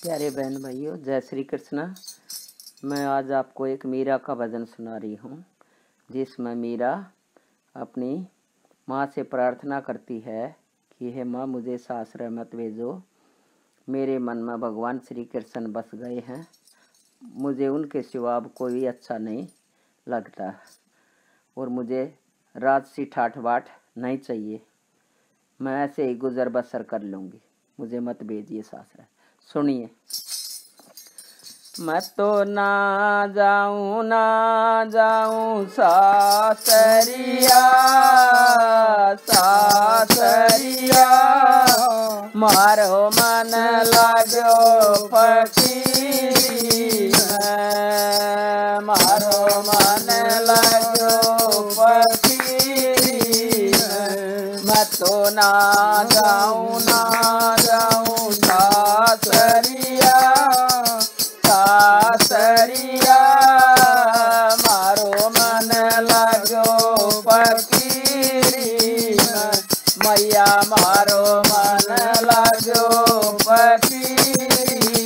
प्यारे बहन भाइयों, जय श्री कृष्ण। मैं आज आपको एक मीरा का भजन सुना रही हूँ, जिसमें मीरा अपनी माँ से प्रार्थना करती है कि हे माँ, मुझे सासरा मत भेजो। मेरे मन में भगवान श्री कृष्ण बस गए हैं। मुझे उनके सिवा अब कोई अच्छा नहीं लगता और मुझे राजसी ठाठ बाट नहीं चाहिए। मैं ऐसे ही गुजर बसर कर लूँगी, मुझे मत भेजिए सासरा। सुनिए। मैं तो ना जाऊं सासरिया, सासरिया मारो मन लागो फकीरी, मारो मन लागो फकीरी। मैं तो ना जाऊं सासरिया, सासरिया मारो मन लागो फकीरी। मैया मारो मन लागो फकीरी।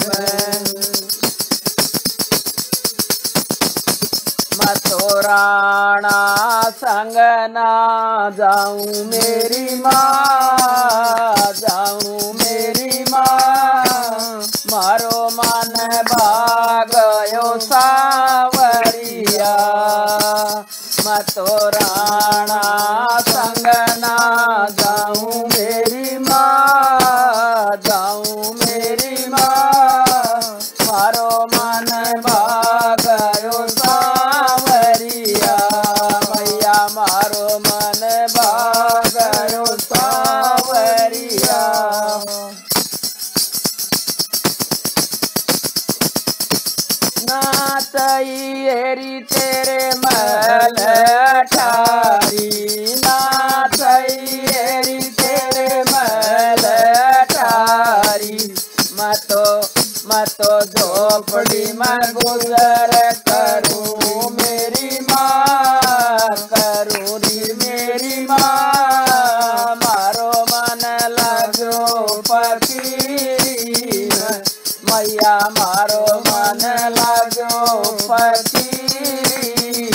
मैं तो राणा संग ना जाऊं मेरी माँ, जाऊं मेरी माँ। मारो मन भागयो सावरिया। मैं तो राणा संग ना जाऊं मेरी माँ, जाऊं मेरी माँ। मारो मन भागयो सावरिया। मैया मारो मन भागयो सावरिया। नाथई तेरे महल ठारी, नाथई तेरे महल ठारी। मैं तो झोपड़ी में गुजर करूं मेरी माँ, करूं री मेरी माँ। मारो मन लागो फकीरी। मैया मारो मन लागो फकीरी।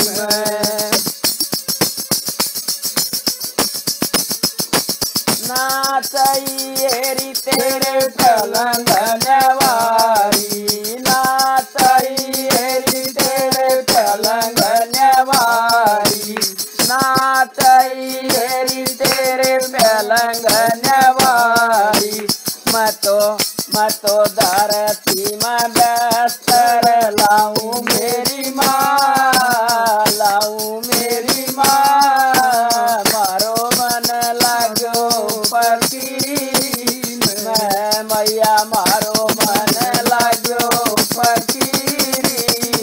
नाथई तेरे पलंग नवारी, नाथई तेरे पलंग नवारी। नाथई तेरे पलंग नवारी। मैं तो धरती में बिस्तर लाऊं मेरी माँ, लाऊं मेरी माँ। मारो मन लागो फकीरी। मैया मारो मन लागो फकीरी।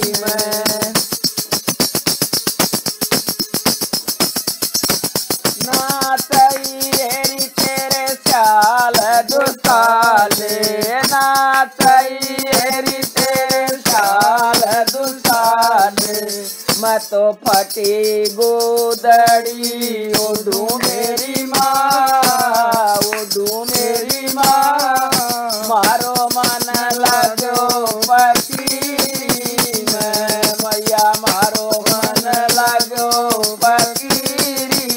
नाथई तेरे चाल दुसाले, नाथई तेरे चाल दुसाले। मैं तो फटी गोदड़ी ओढ़ू मेरी माँ, ओढ़ू मेरी माँ। मारो मन लागो फकीरी। मैया मारो मन लागो फकीरी।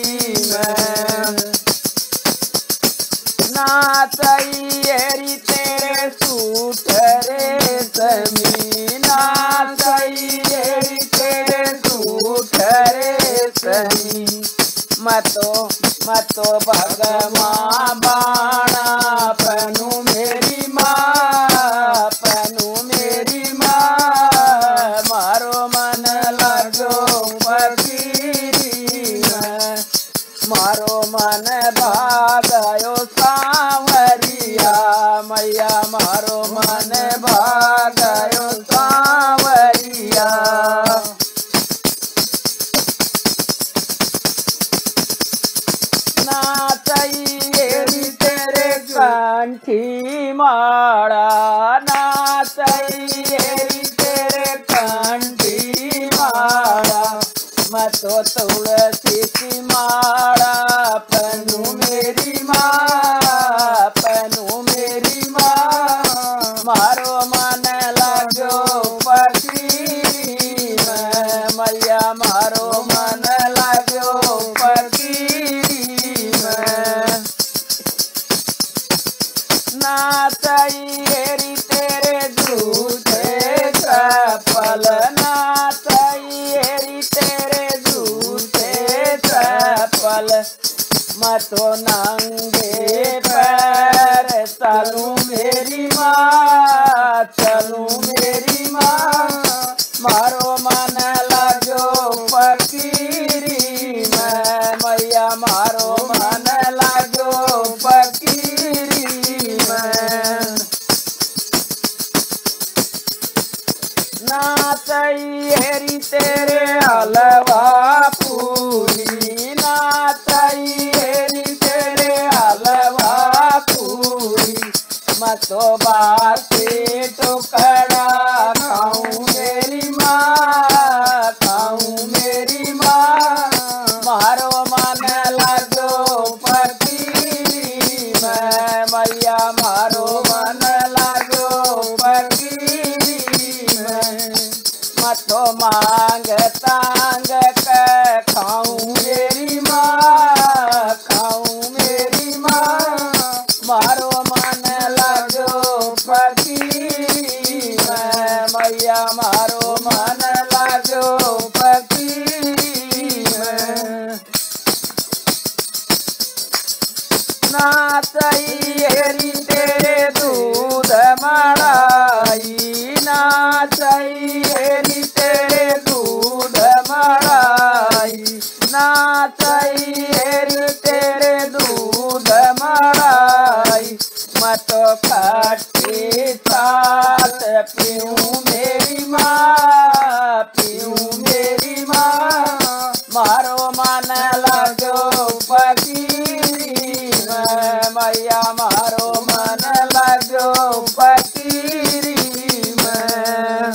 नाथई तेरे सूट रेशमी, नाथई तेरे सूट रेशमी। मैं तो भगवान बाणा पहनू मेरी माँ, पहनू मेरी माँ। मारो मन लागो फकीरी। मारो मन भागयो सावरिया। मैया मारो मन भागयो सावरिया। नाथई तेरे कंठी माला, नाथई तेरे कंठी माला। मैं तो तुलसी की माला पहनू मेरी माँ, पहनू मेरी माँ। चाहिए री तेरे झूठे चप्पल, ना चाहिए री तेरे झूठे चप्पल। मैं तो नंगे पैर चलूं मेरी माँ, चलूं मेरी माँ। मारो मन लागो फकीरी मैं मैया, मारो मन लागो फकीरी मैं। ना चाहिए री तेरे हलवा पूरी, ना चाहिए री तेरे हलवा पूरी। मैं तो बासी टुकड़ा खाऊं मेरी माँ, खाऊं मेरी माँ। मारो मन लागो फकीरी मैं मैया, मारो मन लागो फकीरी मैं। मैं तो मांग तांग के खाऊं मेरी माँ, खाऊं मेरी माँ। मारो मन लागो फकीरी मैं मैया, मारो मन लागो फकीरी मैं। ना चाहिए री तेरे दूध मलाई, ना चाहिए री तेरे दूध मलाई। ना चाहिए री तेरे दूध मलाई। मैं तो खट्टी छाछ पीऊं मेरी माँ, पीऊं मेरी माँ। मारो मन लागो फकीरी मैं मैया, मारो मन लागो फकीरी मैं।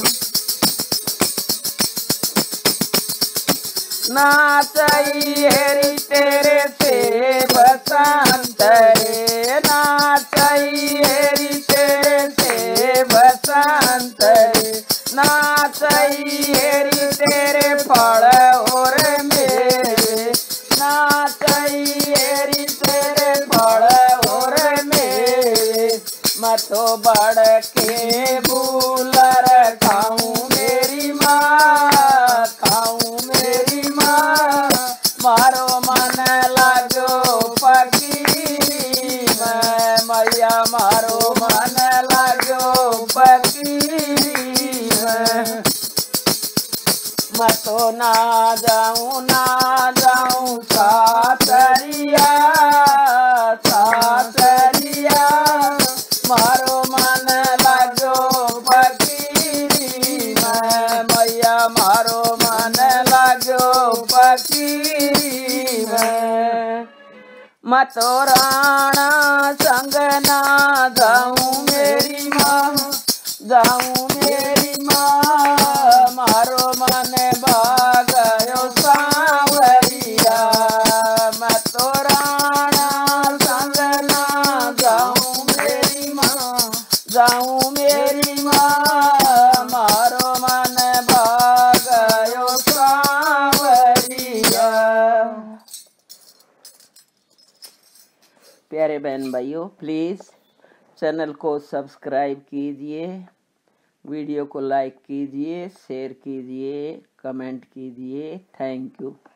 ना चाहिए री तेरे सेब संतरे, ना चाहिए री तेरे सेब संतरे। ना चाहिए री तेरे फल और मेरे, ना चाहिए री तेरे फल और मेरे। मैं तो बढ़ के बूलर खाऊं मेरी माँ, खाऊं मेरी माँ। मारो मन लागो फकीरी मैं मैया, मारो मन लागो फकीरी मैं। मैं तो ना जाऊं सासरिया, सासरिया। मारो मन लागो फकीरी मैं मैया, मारो मन लागो फकीरी मैं। मैं तो राणा संग ना जाऊं मेरी माँ, जाऊं मेरी माँ। मारो मन भागयो सांवरिया। मैं तो राणा संग ना जाऊं मेरी माँ, जाऊं मेरी माँ। मारो मन भागयो सांवरिया। प्यारे बहन भाइयों, प्लीज़ चैनल को सब्सक्राइब कीजिए, वीडियो को लाइक कीजिए, शेयर कीजिए, कमेंट कीजिए। Thank you.